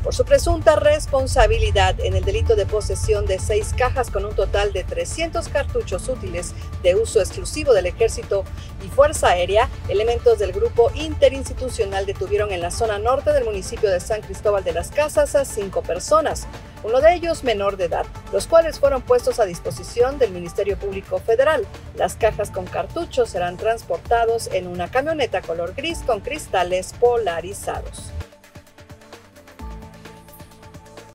por su presunta responsabilidad en el delito de posesión de 6 cajas con un total de 300 cartuchos útiles de uso exclusivo del Ejército y Fuerza Aérea. Elementos del grupo interinstitucional detuvieron en la zona norte del municipio de San Cristóbal de las Casas a 5 personas, uno de ellos menor de edad, los cuales fueron puestos a disposición del Ministerio Público Federal. Las cajas con cartuchos serán transportados en una camioneta color gris con cristales polarizados.